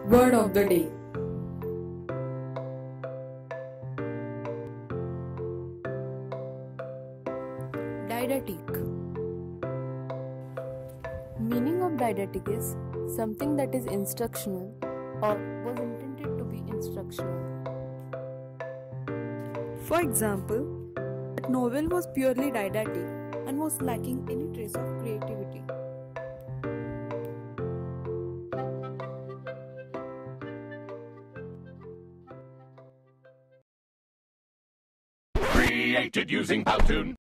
Word of the day. Didactic. Meaning of didactic is something that is instructional or was intended to be instructional. For example, that novel was purely didactic and was lacking any trace of creativity. Created using Powtoon.